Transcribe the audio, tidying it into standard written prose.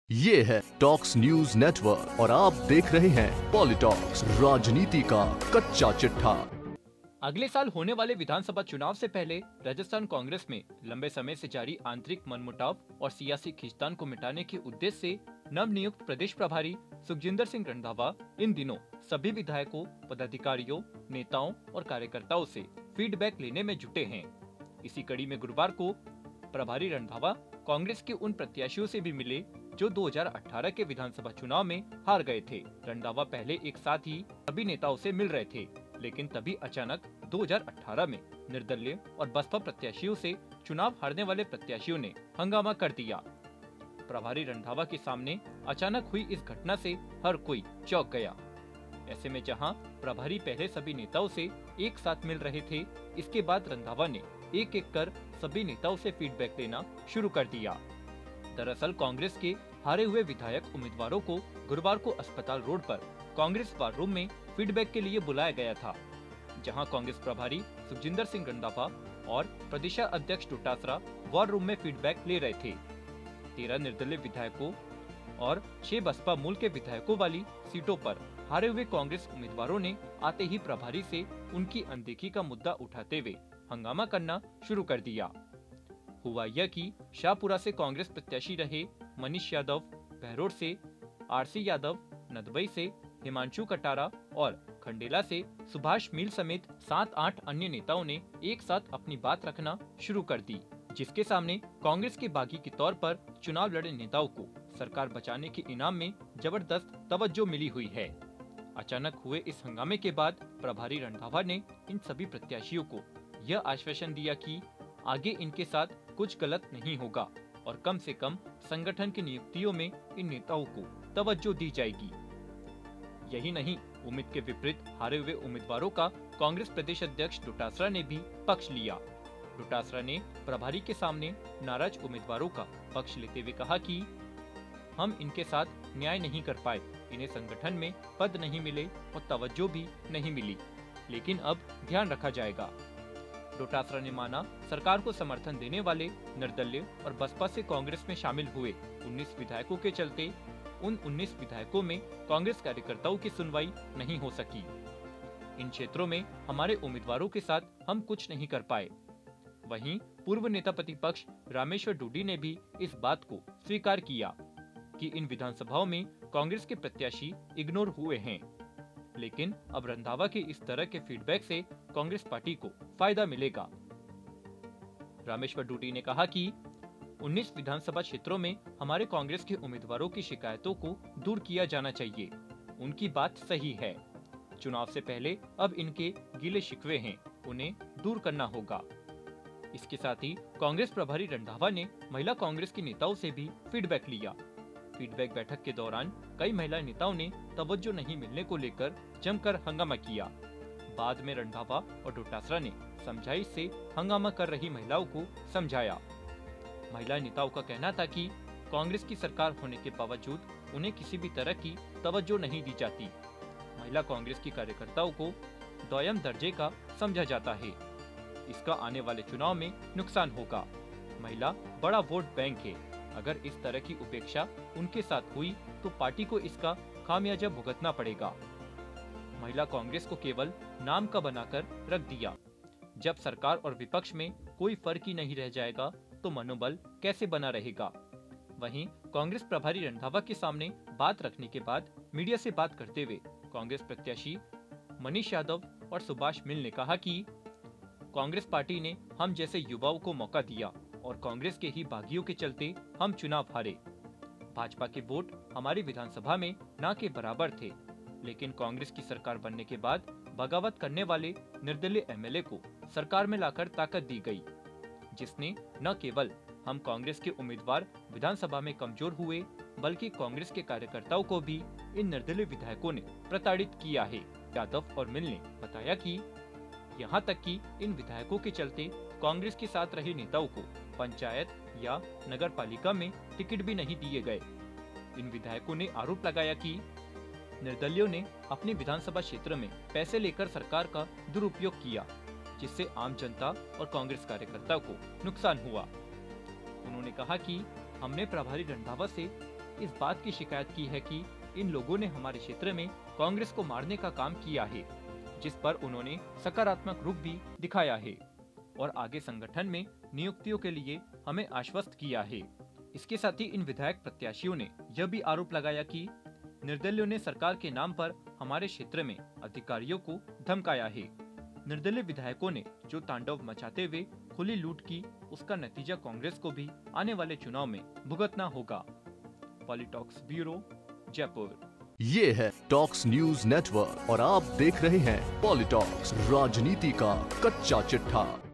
ये है talks news network और आप देख रहे हैं पॉलिटॉक्स, राजनीति का कच्चा चिट्ठा। अगले साल होने वाले विधानसभा चुनाव से पहले राजस्थान कांग्रेस में लंबे समय से जारी आंतरिक मनमुटाव और सियासी खींचतान को मिटाने के उद्देश्य से नव नियुक्त प्रदेश प्रभारी सुखजिंदर सिंह रंधावा इन दिनों सभी विधायकों, पदाधिकारियों, नेताओं और कार्यकर्ताओं से फीडबैक लेने में जुटे हैं। इसी कड़ी में गुरुवार को प्रभारी रंधावा कांग्रेस के उन प्रत्याशियों से भी मिले जो 2018 के विधानसभा चुनाव में हार गए थे। रंधावा पहले एक साथ ही सभी नेताओं से मिल रहे थे, लेकिन तभी अचानक 2018 में निर्दलीय और बसपा प्रत्याशियों से चुनाव हारने वाले प्रत्याशियों ने हंगामा कर दिया। प्रभारी रंधावा के सामने अचानक हुई इस घटना से हर कोई चौंक गया। ऐसे में जहां प्रभारी पहले सभी नेताओं से एक साथ मिल रहे थे, इसके बाद रंधावा ने एक एक कर सभी नेताओं से फीडबैक लेना शुरू कर दिया। दरअसल कांग्रेस के हारे हुए विधायक उम्मीदवारों को गुरुवार को अस्पताल रोड पर कांग्रेस वार रूम में फीडबैक के लिए बुलाया गया था, जहां कांग्रेस प्रभारी सुखजिंदर सिंह रंधावा और प्रदेशाध्यक्ष डोटासरा वार रूम में फीडबैक ले रहे थे। 13 निर्दलीय विधायकों और 6 बसपा मूल के विधायकों वाली सीटों पर हारे हुए कांग्रेस उम्मीदवारों ने आते ही प्रभारी से उनकी अनदेखी का मुद्दा उठाते हुए हंगामा करना शुरू कर दिया। हुआ यह कि शाहपुरा से कांग्रेस प्रत्याशी रहे मनीष यादव, बहरोड से आरसी यादव, नदबई से हिमांशु कटारा और खंडेला से सुभाष मील समेत 7-8 अन्य नेताओं ने एक साथ अपनी बात रखना शुरू कर दी, जिसके सामने कांग्रेस के बागी के तौर पर चुनाव लड़े नेताओं को सरकार बचाने के इनाम में जबरदस्त तवज्जो मिली हुई है। अचानक हुए इस हंगामे के बाद प्रभारी रंधावा ने इन सभी प्रत्याशियों को यह आश्वासन दिया कि आगे इनके साथ कुछ गलत नहीं होगा और कम से कम संगठन की नियुक्तियों में इन नेताओं को तवज्जो दी जाएगी। यही नहीं, उम्मीद के विपरीत हारे हुए उम्मीदवारों का कांग्रेस प्रदेश अध्यक्ष डोटासरा ने भी पक्ष लिया। डोटासरा ने प्रभारी के सामने नाराज उम्मीदवारों का पक्ष लेते हुए कहा कि हम इनके साथ न्याय नहीं कर पाए, इन्हें संगठन में पद नहीं मिले और तवज्जो भी नहीं मिली, लेकिन अब ध्यान रखा जाएगा। डोटासरा ने माना सरकार को समर्थन देने वाले निर्दलीय और बसपा से कांग्रेस में शामिल हुए 19 विधायकों के चलते उन 19 विधायकों में कांग्रेस कार्यकर्ताओं की सुनवाई नहीं हो सकी। इन क्षेत्रों में हमारे उम्मीदवारों के साथ हम कुछ नहीं कर पाए। वहीं पूर्व नेता प्रतिपक्ष रामेश्वर डूडी ने भी इस बात को स्वीकार किया कि इन विधानसभाओं में कांग्रेस के प्रत्याशी इग्नोर हुए हैं, लेकिन अब रंधावा के इस तरह के फीडबैक से कांग्रेस पार्टी को फायदा मिलेगा। रामेश्वर डूडी ने कहा कि 19 विधानसभा क्षेत्रों में हमारे कांग्रेस के उम्मीदवारों की शिकायतों को दूर किया जाना चाहिए। उनकी बात सही है। चुनाव से पहले अब इनके गीले शिकवे हैं, उन्हें दूर करना होगा। इसके साथ ही कांग्रेस प्रभारी रंधावा ने महिला कांग्रेस के नेताओं से भी फीडबैक लिया। फीडबैक बैठक के दौरान कई महिला नेताओं ने तवज्जो नहीं मिलने को लेकर जमकर हंगामा किया। बाद में रंधावा और डोटासरा ने समझाइश से हंगामा कर रही महिलाओं को समझाया। महिला नेताओं का कहना था कि कांग्रेस की सरकार होने के बावजूद उन्हें किसी भी तरह की तवज्जो नहीं दी जाती। महिला कांग्रेस की कार्यकर्ताओं को दोयम दर्जे का समझा जाता है। इसका आने वाले चुनाव में नुकसान होगा। महिला बड़ा वोट बैंक है। अगर इस तरह की उपेक्षा उनके साथ हुई तो पार्टी को इसका खामियाजा भुगतना पड़ेगा। महिला कांग्रेस को केवल नाम का बनाकर रख दिया। जब सरकार और विपक्ष में कोई फर्क ही नहीं रह जाएगा तो मनोबल कैसे बना रहेगा। वहीं कांग्रेस प्रभारी रंधावा के सामने बात रखने के बाद मीडिया से बात करते हुए कांग्रेस प्रत्याशी मनीष यादव और सुभाष मिल ने कहा कि कांग्रेस पार्टी ने हम जैसे युवाओं को मौका दिया और कांग्रेस के ही बागियों के चलते हम चुनाव हारे। भाजपा के वोट हमारी विधानसभा में न के बराबर थे, लेकिन कांग्रेस की सरकार बनने के बाद बगावत करने वाले निर्दलीय एमएलए को सरकार में लाकर ताकत दी गई, जिसने न केवल हम कांग्रेस के उम्मीदवार विधानसभा में कमजोर हुए, बल्कि कांग्रेस के कार्यकर्ताओं को भी इन निर्दलीय विधायकों ने प्रताड़ित किया है। यादव और मिल ने बताया कि यहाँ तक कि इन विधायकों के चलते कांग्रेस के साथ रहे नेताओं को पंचायत या नगर पालिका में टिकट भी नहीं दिए गए। इन विधायकों ने आरोप लगाया कि निर्दलियों ने अपने विधानसभा क्षेत्र में पैसे लेकर सरकार का दुरुपयोग किया, जिससे आम जनता और कांग्रेस कार्यकर्ता को नुकसान हुआ। उन्होंने कहा कि हमने प्रभारी रंधावा से इस बात की शिकायत की है कि इन लोगों ने हमारे क्षेत्र में कांग्रेस को मारने का काम किया है, जिस पर उन्होंने सकारात्मक रुख भी दिखाया है और आगे संगठन में नियुक्तियों के लिए हमें आश्वस्त किया है। इसके साथ ही इन विधायक प्रत्याशियों ने यह भी आरोप लगाया कि निर्दलीयों ने सरकार के नाम पर हमारे क्षेत्र में अधिकारियों को धमकाया है। निर्दलीय विधायकों ने जो तांडव मचाते हुए खुली लूट की, उसका नतीजा कांग्रेस को भी आने वाले चुनाव में भुगतना होगा। Politalks bureau, Jaipur. ये है टॉक्स न्यूज नेटवर्क और आप देख रहे हैं पॉलिटॉक्स, राजनीति का कच्चा चिट्ठा।